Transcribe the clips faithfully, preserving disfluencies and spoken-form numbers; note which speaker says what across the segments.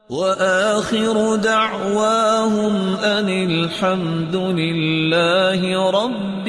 Speaker 1: وآخر دعواهم أن الحمد لله رب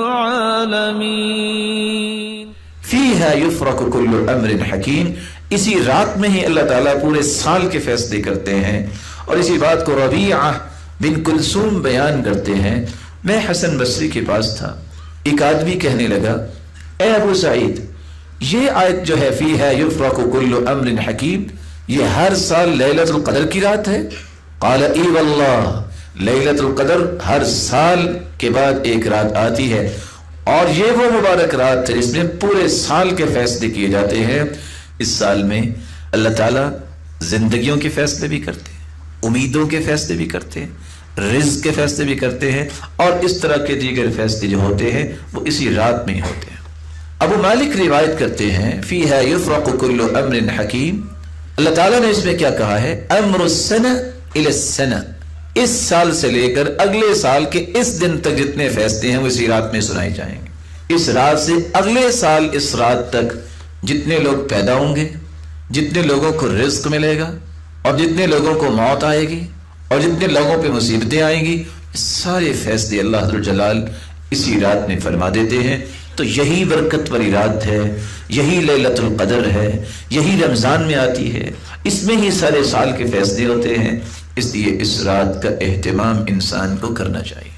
Speaker 1: العالمين.
Speaker 2: فیہا یفرق کل امر حکیم، اسی رات میں ہی اللہ تعالیٰ پورے سال کے فیصلے کرتے ہیں. اور اسی بات کو ربیعہ بن کلثوم بیان کرتے ہیں. میں حسن بصری کے پاس تھا، ایک آدمی کہنے لگا اے ابو سعید، یہ آیت جو ہے فیہا یفرق کل امر حکیم، یہ ہر سال لیلۃ القدر کی رات ہے؟ قال ای واللہ، لیلۃ القدر ہر سال کے بعد ایک رات آتی ہے، اور یہ وہ مبارک رات ہے جس میں پورے سال کے فیصلے کیے جاتے ہیں. اس سال میں اللہ تعالیٰ زندگیوں کے فیصلے بھی کرتے ہیں، امیدوں کے فیصلے بھی کرتے ہیں، رزق کے فیصلے بھی کرتے ہیں، اور اس طرح کے دیگر فیصلے جو ہوتے ہیں وہ اسی رات میں ہی ہوتے ہیں. ابو مالک روایت کرتے ہیں فیہا یفرق کل امر حکیم، اللہ تعالیٰ نے اس میں کیا کہا ہے؟ امر السنہ الی السنہ، اس سال سے لے کر اگلے سال کے اس دن تک جتنے فیصلے ہیں وہ اسی رات میں سنائے جائیں گے. اس رات سے اگلے سال اس رات تک جتنے لوگ پیدا ہوں گے، جتنے لوگوں کو رزق ملے گا، اور جتنے لوگوں کو موت آئے گی، اور جتنے لوگوں پہ مصیبتیں آئیں گی، سارے فیصلے اللہ ذو الجلال اسی رات میں فرما دیتے ہیں. تو یہی برکت والی رات ہے، یہی لیلۃ القدر ہے، یہی رمضان میں آتی ہے، اس میں ہی سارے سال کے فیصلے ہوتے ہیں. اس لیے اس رات کا اہتمام انسان کو کرنا چاہیے.